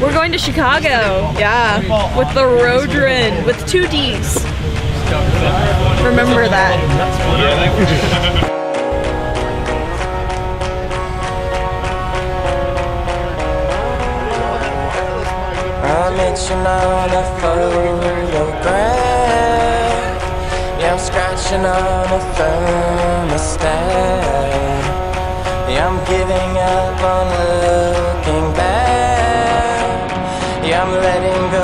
We're going to Chicago. Yeah, with the Roaddron, with 2 Ds. Remember that. I'm itching on a photograph. Yeah, I'm scratching on a thermostat. Yeah, I'm giving up on looking back. Yeah, I'm letting go